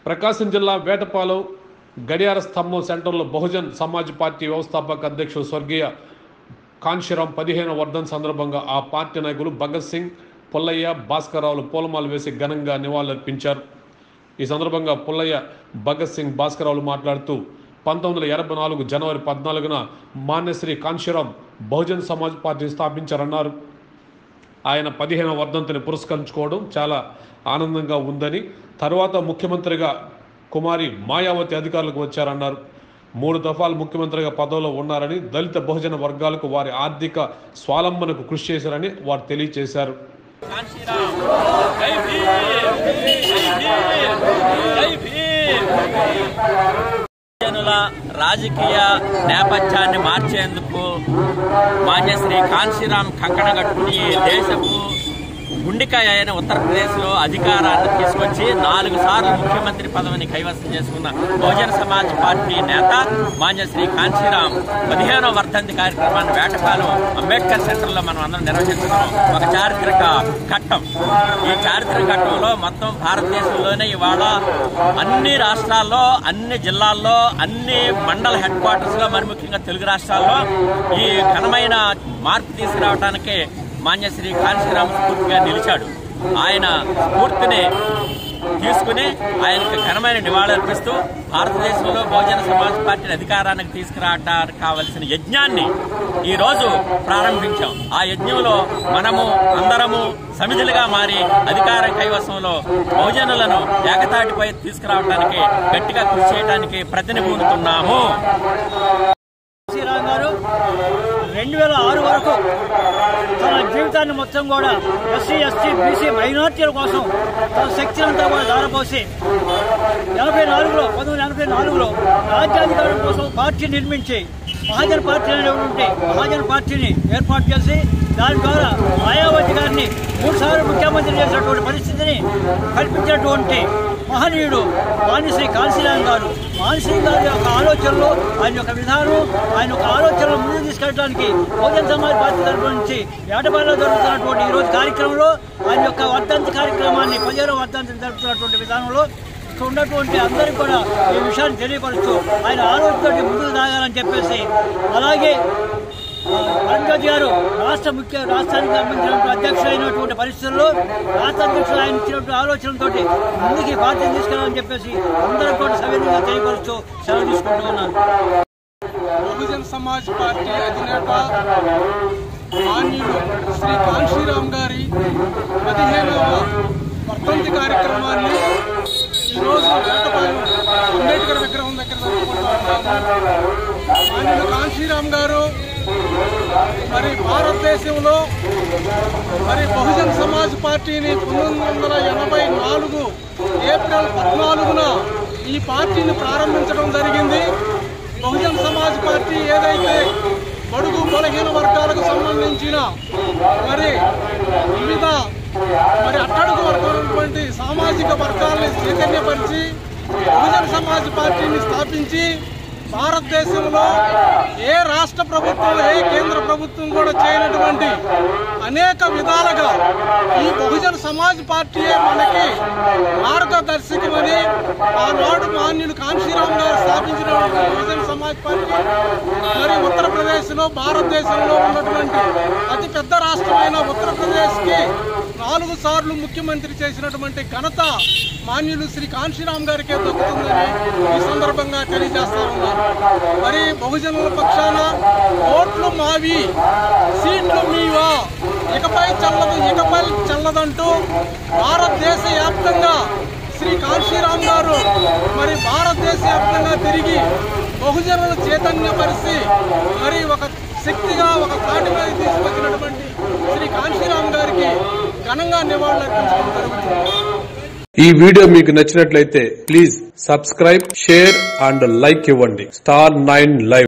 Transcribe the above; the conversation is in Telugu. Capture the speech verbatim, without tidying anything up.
ప్రకాశం జిల్లా వేటపాలెం గడియార స్తంభం సెంటర్లో బహుజన్ సమాజ్ పార్టీ వ్యవస్థాపక అధ్యక్షుడు స్వర్గీయ కాన్షీరాం పదిహేనవ వర్ధన్ సందర్భంగా ఆ పార్టీ నాయకులు భగత్ సింగ్, పుల్లయ్య, భాస్కర్రావులు పూలమాలు వేసి ఘనంగా నివాళులర్పించారు. ఈ సందర్భంగా పుల్లయ్య, భగత్ సింగ్, భాస్కర్రావులు మాట్లాడుతూ పంతొమ్మిది వందల ఎనభై నాలుగు జనవరి పద్నాలుగున మాన్యశ్రీ కాన్షీరాం బహుజన్ సమాజ్ పార్టీ స్థాపించారన్నారు. ఆయన పదిహేనవ వర్ధంతిని పురస్కరించుకోవడం చాలా ఆనందంగా ఉందని, తర్వాత ముఖ్యమంత్రిగా కుమారి మాయావతి అధికారులకు వచ్చారన్నారు. మూడు దఫాలు ముఖ్యమంత్రిగా పదవిలో ఉన్నారని, దళిత బహుజన వర్గాలకు వారి ఆర్థిక స్వావలంబనకు కృషి చేశారని వారు తెలియజేశారు. రాజకీయ నేపథ్యాన్ని మార్చేందుకు మాన్యశ్రీ కాన్షీరాం కంకణ కట్టుకుని దేశపు గుండెకాయ అయిన ఉత్తరప్రదేశ్లో అధికారాన్ని తీసుకొచ్చి నాలుగు సార్లు ముఖ్యమంత్రి పదవిని కైవసం చేసుకున్న బహుజన సమాజ్ పార్టీ నేత మాన్యశ్రీ కాన్షీరాం పదిహేనవ వర్ధంతి కార్యక్రమాన్ని వేటపాలెం అంబేద్కర్ సెంటర్లో మనం అందరం నిర్వహించడం ఒక చారిత్రక ఘట్టం. ఈ చారిత్రక ఘట్టంలో మొత్తం భారతదేశంలోనే ఇవాళ అన్ని రాష్ట్రాల్లో, అన్ని జిల్లాల్లో, అన్ని మండల హెడ్ క్వార్టర్స్ లో, మరి ముఖ్యంగా తెలుగు రాష్ట్రాల్లో ఈ ఘనమైన మార్పు తీసుకురావడానికి మాన్యశ్రీ కాన్షీరాం స్ఫూర్తిగా నిలిచాడు. ఆయన స్ఫూర్తిని తీసుకుని ఆయనకు ఘనమైన నివాళులర్పిస్తూ భారతదేశంలో బహుజన సమాజ్ పార్టీని అధికారానికి తీసుకురావడానికి కావలసిన యజ్ఞాన్ని ఈ రోజు ప్రారంభించాం. ఆ యజ్ఞంలో మనము అందరము సమిధులుగా మారి అధికార కైవసంలో బహుజనులను ఏకతాటిపై తీసుకురావడానికి గట్టిగా కృషి చేయడానికి ప్రతినిధులుతున్నాము. కాన్షీరాం గారు రెండు వేల ఆరు వరకు తన జీవితాన్ని మొత్తం కూడా ఎస్సీ, ఎస్టీ, బీసీ మైనార్టీల కోసం తన శక్తినంతా కూడా దారపోసి ఎనభై నాలుగులో పంతొమ్మిది ఎనభై నాలుగులో రాజ్యాధికారం కోసం పార్టీ నిర్మించి మహాజన్ పార్టీ అనేవి ఉంటే మహాజన్ పార్టీని ఏర్పాటు చేసి దాని ద్వారా మాయావతి గారిని మూడు సార్లు ముఖ్యమంత్రి చేసినటువంటి పరిస్థితిని కల్పించినటువంటి మహనీయుడు మాన్యశ్రీ కాన్షీరాం గారు. మాన్యశ్రీ గారి యొక్క ఆలోచనలు, ఆయన యొక్క విధానం, ఆయన యొక్క ఆలోచనలు ముందుకు తీసుకెళ్ళడానికి బహుజన సమాజ్ పార్టీ తరఫు నుంచి వేటపాలెంలో జరుగుతున్నటువంటి ఈరోజు కార్యక్రమంలో ఆయన యొక్క వర్ధంతి కార్యక్రమాన్ని పదిహేనవ వర్ధంతిని జరుపుతున్నటువంటి విధానంలో ఇక్కడ ఉన్నటువంటి అందరికీ కూడా ఈ విషయాన్ని తెలియపరుస్తూ ఆయన ఆలోచనతో ముందుకు సాగాలని చెప్పేసి, అలాగే అరుణ్ గారు రాష్ట్ర ముఖ్య రాష్ట్రానికి సంబంధించినటువంటి అధ్యక్షులు అయినటువంటి పరిస్థితుల్లో రాష్ట్ర అధ్యక్షులు ఆయన ఇచ్చినటువంటి ఆలోచనలతో ముందుకి పార్టీని తీసుకెళ్లాలని చెప్పేసి అందరూ కూడా సవినయంగా తెలియపరుస్తూ సెలవు తీసుకుంటూ ఉన్నారు. బహుజన్ సమాజ్ పార్టీ అధినేత మాన్యుడు శ్రీ కాన్షీరాం గారి పదిహేనవ వర్ధంతి కార్యక్రమాన్ని ఈరోజు వేటపాలెం అంబేద్కర్ విగ్రహం దగ్గర జరుపుకుంటున్నాము. మాన్యుడు కాన్షీరాం గారు మరి భారతదేశంలో మరి బహుజన్ సమాజ్ పార్టీని పంతొమ్మిది వందల ఎనభై నాలుగు ఏప్రిల్ పద్నాలుగున ఈ పార్టీని ప్రారంభించడం జరిగింది. బహుజన్ సమాజ్ పార్టీ ఏదైతే బడుగు బలహీన వర్గాలకు సంబంధించిన మరి వివిధ మరి అట్టడుగు వర్గమైనటువంటి సామాజిక వర్గాలని చైతన్యపరిచి బహుజన్ సమాజ్ పార్టీని స్థాపించి భారతదేశంలో ఏ రాష్ట్ర ప్రభుత్వం, ఏ కేంద్ర ప్రభుత్వం కూడా చేయనటువంటి అనేక విధాలుగా ఈ బహుజన సమాజ్ పార్టీయే మనకి మార్గదర్శకమని ఆనాడు మాన్యులు కాన్షీరాం గారు స్థాపించినటువంటి బహుజన సమాజ్ పార్టీ మరి ఉత్తరప్రదేశ్లో, భారతదేశంలో ఉన్నటువంటి అతి పెద్ద రాష్ట్రమైన ఉత్తరప్రదేశ్కి నాలుగు సార్లు ముఖ్యమంత్రి చేసినటువంటి ఘనత మాన్యులు శ్రీ కాన్షీరాం గారికే దక్కుతుందని ఈ సందర్భంగా తెలియజేస్తా ఉన్నారు. మరి బహుజనుల పక్షాన ఓట్లు మావి, సీట్లు మీవా, ఇకపై చల్లదు ఇకపై చల్లదంటూ భారతదేశ వ్యాప్తంగా శ్రీ కాన్షీరాం గారు మరి భారతదేశ వ్యాప్తంగా తిరిగి బహుజనులను చైతన్యపరిచి మరి ఒక శక్తిగా ఒక తాటి మీద తీసుకొచ్చినటువంటి శ్రీ కాన్షీరాం గారికి ఘనంగా నివాళులు అర్పించడం జరుగుతుంది. ఈ వీడియో మీకు నచ్చినట్లయితే please subscribe, share and like ఇవ్వండి. Star nine live.